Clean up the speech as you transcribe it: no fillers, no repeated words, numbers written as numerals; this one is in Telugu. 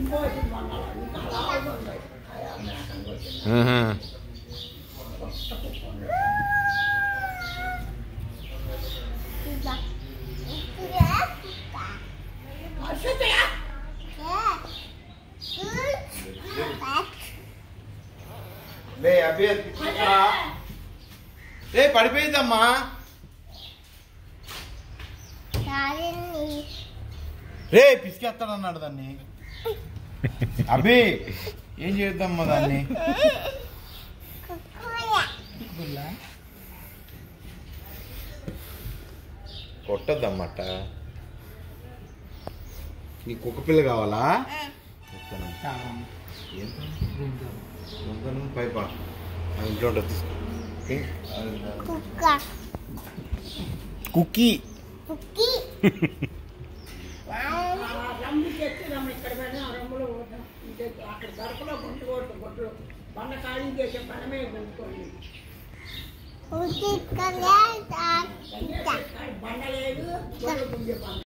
పడిపోయిందమ్మా. రే పిసికేస్తాడన్నాడు దాన్ని. అభి ఏం చేద్దామ్మా దాన్ని? కొట్టద్దమ్మట. నీ కుక్క పిల్ల కావాలా? పైపా ఇంట్లో ఉంటుంది. కుక్కీ బండలేదు.